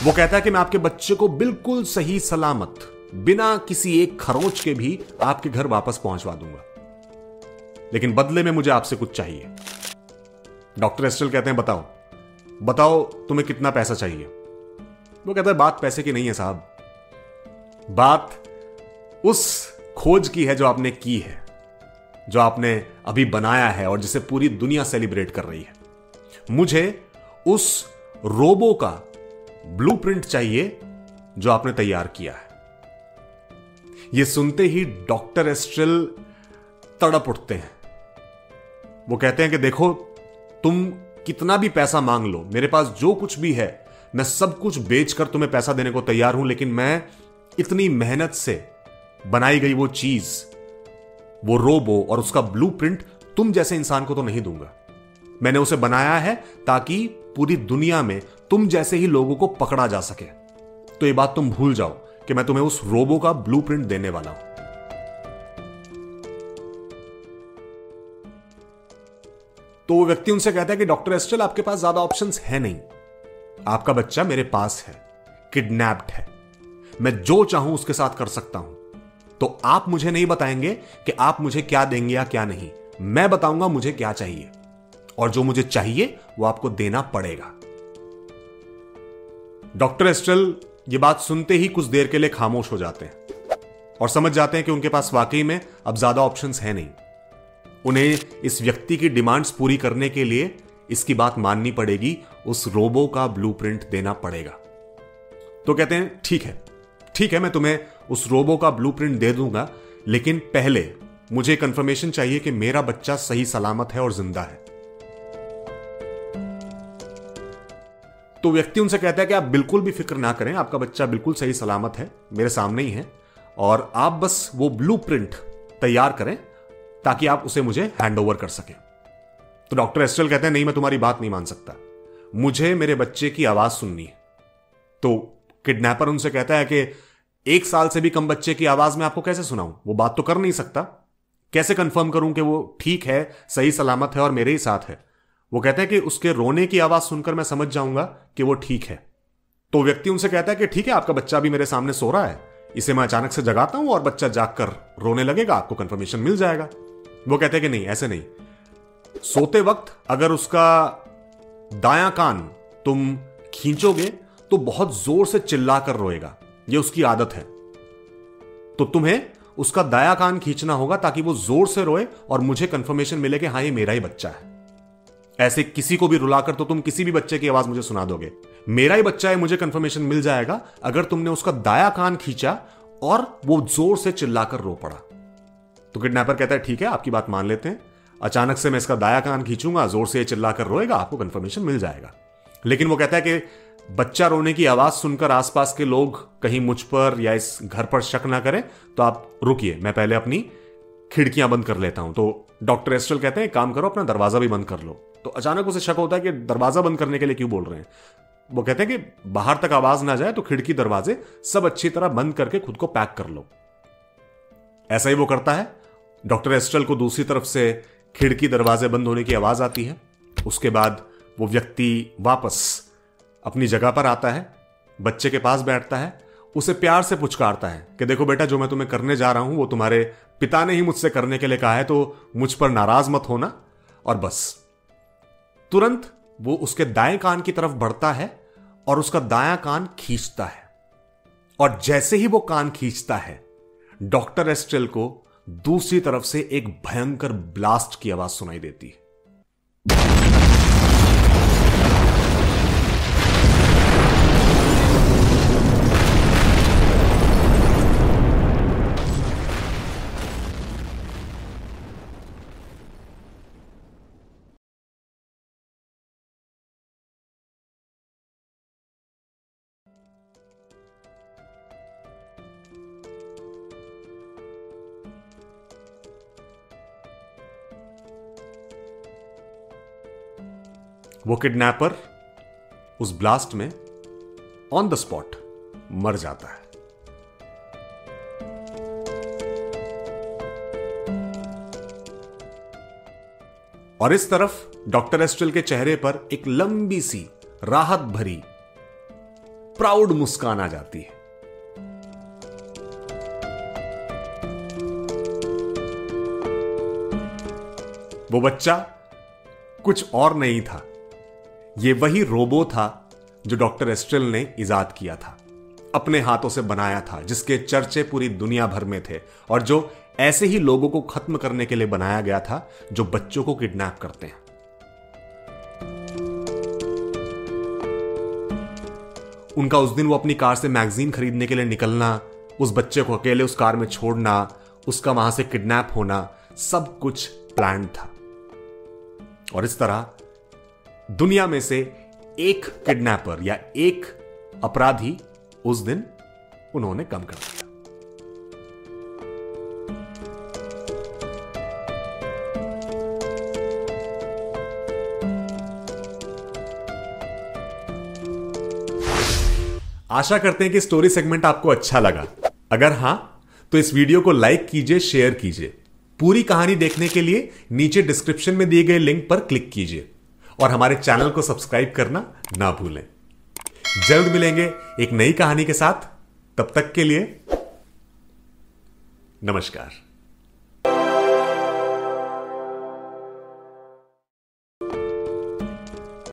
वो कहता है कि मैं आपके बच्चे को बिल्कुल सही सलामत बिना किसी एक खरोंच के भी आपके घर वापस पहुंचवा दूंगा, लेकिन बदले में मुझे आपसे कुछ चाहिए। डॉक्टर एस्ट्रेल कहते हैं बताओ बताओ तुम्हें कितना पैसा चाहिए। वो कहता है बात पैसे की नहीं है साहब, बात उस खोज की है जो आपने की है, जो आपने अभी बनाया है और जिसे पूरी दुनिया सेलिब्रेट कर रही है। मुझे उस रोबो का ब्लूप्रिंट चाहिए जो आपने तैयार किया है। यह सुनते ही डॉक्टर एस्ट्रेल तड़प उठते हैं। वो कहते हैं कि देखो तुम कितना भी पैसा मांग लो, मेरे पास जो कुछ भी है मैं सब कुछ बेचकर तुम्हें पैसा देने को तैयार हूं, लेकिन मैं इतनी मेहनत से बनाई गई वो चीज, वो रोबो और उसका ब्लूप्रिंट तुम जैसे इंसान को तो नहीं दूंगा। मैंने उसे बनाया है ताकि पूरी दुनिया में तुम जैसे ही लोगों को पकड़ा जा सके। तो ये बात तुम भूल जाओ कि मैं तुम्हें उस रोबो का ब्लूप्रिंट देने वाला हूं। तो वो व्यक्ति उनसे कहता है कि डॉक्टर एस्ट्रेल आपके पास ज्यादा ऑप्शंस है नहीं, आपका बच्चा मेरे पास है, किडनैप्ड है, मैं जो चाहूं उसके साथ कर सकता हूं। तो आप मुझे नहीं बताएंगे कि आप मुझे क्या देंगे या क्या नहीं, मैं बताऊंगा मुझे क्या चाहिए, और जो मुझे चाहिए वो आपको देना पड़ेगा। डॉक्टर एस्ट्रेल ये बात सुनते ही कुछ देर के लिए खामोश हो जाते हैं और समझ जाते हैं कि उनके पास वाकई में अब ज्यादा ऑप्शंस है नहीं। उन्हें इस व्यक्ति की डिमांड्स पूरी करने के लिए इसकी बात माननी पड़ेगी, उस रोबो का ब्लूप्रिंट देना पड़ेगा। तो कहते हैं ठीक है मैं तुम्हें उस रोबो का ब्लूप्रिंट दे दूंगा, लेकिन पहले मुझे कंफर्मेशन चाहिए कि मेरा बच्चा सही सलामत है और जिंदा है। तो व्यक्ति उनसे कहता है कि आप बिल्कुल भी फिक्र ना करें, आपका बच्चा बिल्कुल सही सलामत है, मेरे सामने ही है, और आप बस वो ब्लूप्रिंट तैयार करें ताकि आप उसे मुझे हैंड ओवर कर सकें। तो डॉक्टर एस्ट्रेल कहते हैं नहीं, मैं तुम्हारी बात नहीं मान सकता, मुझे मेरे बच्चे की आवाज सुननी है। तो किडनैपर उनसे कहता है कि 1 साल से भी कम बच्चे की आवाज में आपको कैसे सुनाऊं, वो बात तो कर नहीं सकता, कैसे कंफर्म करूं कि वो ठीक है, सही सलामत है और मेरे ही साथ है। वो कहते हैं कि उसके रोने की आवाज सुनकर मैं समझ जाऊंगा कि वो ठीक है। तो व्यक्ति उनसे कहता है कि ठीक है, आपका बच्चा भी मेरे सामने सो रहा है, इसे मैं अचानक से जगाता हूं और बच्चा जागकर रोने लगेगा, आपको कंफर्मेशन मिल जाएगा। वो कहते हैं कि नहीं, ऐसे नहीं, सोते वक्त अगर उसका दायां कान तुम खींचोगे तो बहुत जोर से चिल्लाकर रोएगा, यह उसकी आदत है। तो तुम्हें उसका दायां कान खींचना होगा ताकि वो जोर से रोए और मुझे कंफर्मेशन मिले कि हां ये मेरा ही बच्चा है। ऐसे किसी को भी रुलाकर तो तुम किसी भी बच्चे की आवाज मुझे सुना दोगे, मेरा ही बच्चा है, मुझे कंफर्मेशन मिल जाएगा अगर तुमने उसका दायां कान खींचा और वो जोर से चिल्लाकर रो पड़ा। तो किडनैपर कहता है ठीक है, आपकी बात मान लेते हैं, अचानक से मैं इसका दायां कान खींचूंगा, जोर से चिल्लाकर रोएगा, आपको कंफर्मेशन मिल जाएगा। लेकिन वो कहता है कि बच्चा रोने की आवाज सुनकर आसपास के लोग कहीं मुझ पर या इस घर पर शक ना करें, तो आप रुकिए, मैं पहले अपनी खिड़कियां बंद कर लेता हूं। तो डॉक्टर एस्ट्रेल कहते हैं काम करो, अपना दरवाजा भी बंद कर लो। तो अचानक उसे शक होता है कि दरवाजा बंद करने के लिए क्यों बोल रहे हैं। वो कहते हैं कि बाहर तक आवाज ना जाए तो खिड़की दरवाजे सब अच्छी तरह बंद करके खुद को पैक कर लो। ऐसा ही वो करता है। डॉक्टर एस्ट्रेल को दूसरी तरफ से खिड़की दरवाजे बंद होने की आवाज आती है। उसके बाद वो व्यक्ति वापस अपनी जगह पर आता है, बच्चे के पास बैठता है, उसे प्यार से पुचकारता है कि देखो बेटा, जो मैं तुम्हें करने जा रहा हूं वो तुम्हारे पिता ने ही मुझसे करने के लिए कहा है, तो मुझ पर नाराज मत होना। और बस तुरंत वो उसके दाएं कान की तरफ बढ़ता है और उसका दायां कान खींचता है। और जैसे ही वो कान खींचता है, डॉक्टर एस्ट्रेल को दूसरी तरफ से एक भयंकर ब्लास्ट की आवाज सुनाई देती है। वो किडनैपर उस ब्लास्ट में ऑन द स्पॉट मर जाता है। और इस तरफ डॉक्टर एस्ट्रेल के चेहरे पर एक लंबी सी राहत भरी प्राउड मुस्कान आ जाती है। वो बच्चा कुछ और नहीं था, ये वही रोबो था जो डॉक्टर एस्ट्रेल ने इजाद किया था, अपने हाथों से बनाया था, जिसके चर्चे पूरी दुनिया भर में थे और जो ऐसे ही लोगों को खत्म करने के लिए बनाया गया था जो बच्चों को किडनैप करते हैं। उनका उस दिन वो अपनी कार से मैगजीन खरीदने के लिए निकलना, उस बच्चे को अकेले उस कार में छोड़ना, उसका वहां से किडनैप होना, सब कुछ प्लान था। और इस तरह दुनिया में से एक किडनैपर या एक अपराधी उस दिन उन्होंने कम कर दिया। आशा करते हैं कि स्टोरी सेगमेंट आपको अच्छा लगा। अगर हां तो इस वीडियो को लाइक कीजिए, शेयर कीजिए। पूरी कहानी देखने के लिए नीचे डिस्क्रिप्शन में दिए गए लिंक पर क्लिक कीजिए और हमारे चैनल को सब्सक्राइब करना ना भूलें। जल्द मिलेंगे एक नई कहानी के साथ, तब तक के लिए नमस्कार।